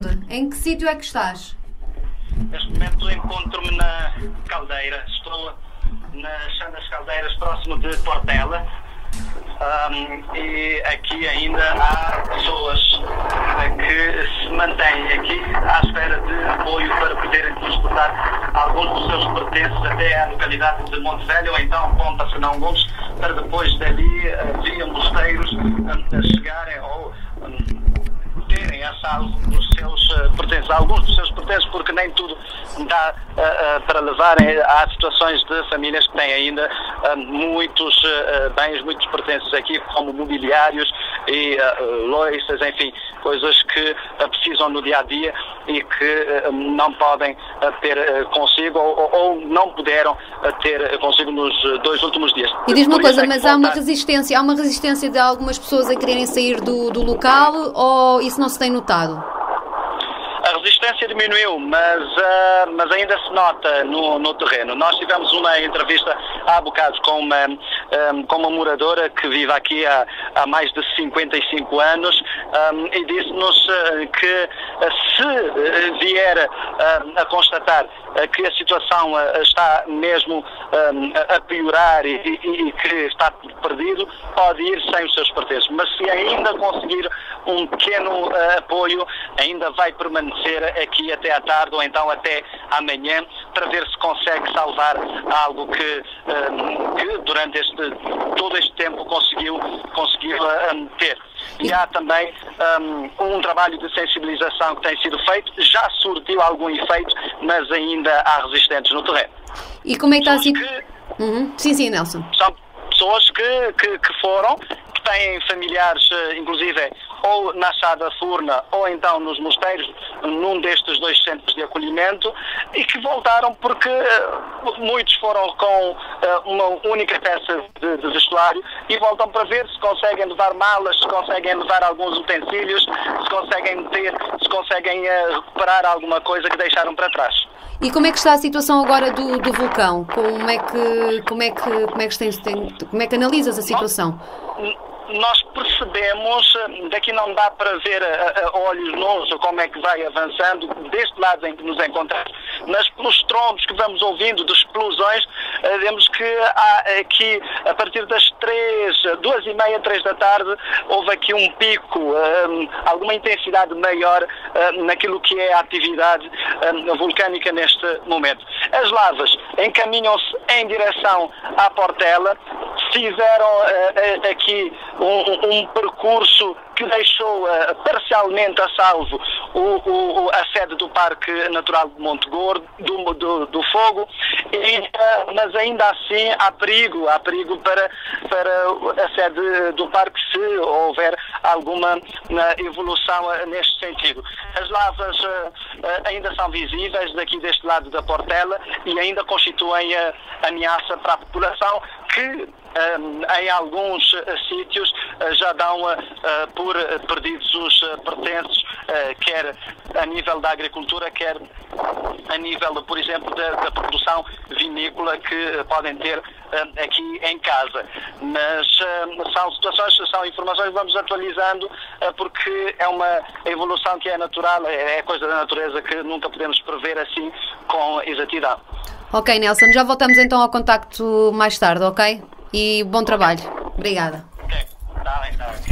Em que sítio é que estás? Neste momento encontro-me na Caldeira. Estou nas Caldeiras, próximo de Portela. E aqui ainda há pessoas que se mantêm aqui à espera de apoio para poderem transportar alguns dos seus pertences até à localidade de Monte Velho ou então Ponta Fernão Gomes, para depois dali, via Mosteiros, chegarem ou terem a salvo os seus pertences, alguns dos seus pertences, porque nem tudo dá para levarem. Há situações de famílias que têm ainda muitos bens, muitos pertences aqui, como mobiliários e loiças, enfim, coisas que precisam no dia a dia e que não podem ter consigo ou não puderam ter consigo nos 2 últimos dias. E diz-me uma coisa, mas há uma resistência de algumas pessoas a quererem sair do local, ou isso não se tem notado? A resistência diminuiu, mas ainda se nota no terreno. Nós tivemos uma entrevista há bocado com uma moradora que vive aqui há mais de 55 anos e disse-nos que se vier a constatar que a situação está mesmo a piorar e que está perdido, pode ir sem os seus pertences. Mas se ainda conseguir um pequeno apoio, ainda vai permanecer aqui até à tarde ou então até amanhã, para ver se consegue salvar algo que durante todo este tempo conseguiu ter. E há também um trabalho de sensibilização que tem sido feito, já surtiu algum efeito, mas ainda há resistentes no terreno. E como é que está assim? Sim, Nelson. São pessoas que foram, que têm familiares, inclusive, ou na Chá da Furna, ou então nos Mosteiros, num destes 2 centros de acolhimento, e que voltaram porque muitos foram com uma única peça de vestuário e voltam para ver se conseguem levar malas, se conseguem levar alguns utensílios, se conseguem recuperar alguma coisa que deixaram para trás. E como é que está a situação agora do vulcão? Como é que analisas a situação? Nós percebemos, daqui não dá para ver a olhos nus como é que vai avançando deste lado em que nos encontramos, mas pelos trombos que vamos ouvindo de explosões, vemos que há aqui, a partir das 2h30, 3 da tarde, houve aqui um pico, alguma intensidade maior naquilo que é a atividade vulcânica neste momento. As lavas encaminham-se em direção à Portela, fizeram aqui um percurso que deixou parcialmente a salvo a sede do Parque Natural de Monte Gordo, do Fogo, mas ainda assim há perigo para a sede do parque se houver alguma evolução neste sentido. As lavas ainda são visíveis daqui deste lado da Portela e ainda constituem ameaça para a população, que em alguns sítios já dão por perdidos os pertences, quer a nível da agricultura, quer a nível, por exemplo, da produção vinícola que podem ter aqui em casa. Mas são situações, são informações que vamos atualizando, porque é uma evolução que é natural, é coisa da natureza que nunca podemos prever assim com exatidão. Ok, Nelson, já voltamos então ao contacto mais tarde, ok? E bom trabalho. Obrigada.